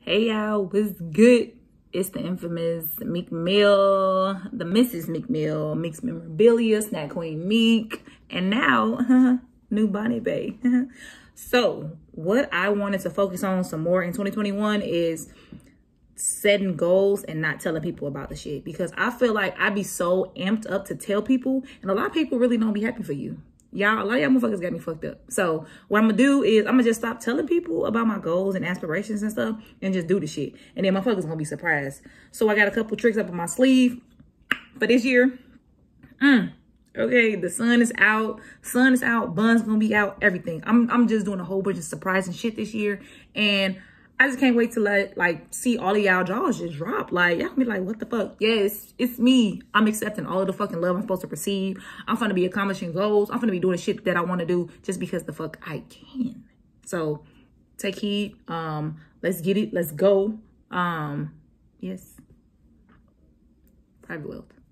Hey y'all, what's good? It's the infamous Meek Mill, the Mrs. Meek Mill, Meek's Memorabilia, Snack Queen Meek, and now new Bonnie Bay. So what I wanted to focus on some more in 2021 is setting goals and not telling people about the shit, because I feel like I be so amped up to tell people, and a lot of people really don't be happy for you. Y'all, a lot of y'all motherfuckers got me fucked up. So what I'm gonna do is I'm gonna just stop telling people about my goals and aspirations and stuff and just do the shit. And then motherfuckers gonna be surprised. So I got a couple tricks up on my sleeve for this year. Okay, the sun is out, Bun's gonna be out, everything. I'm just doing a whole bunch of surprising shit this year. And I just can't wait to see all of y'all jaws just drop. Like, y'all be like, what the fuck? Yes, it's me. I'm accepting all of the fucking love I'm supposed to receive. I'm gonna be accomplishing goals. I'm gonna be doing shit that I want to do just because the fuck I can. So take heed. Let's get it. Let's go. Yes. Private wealth.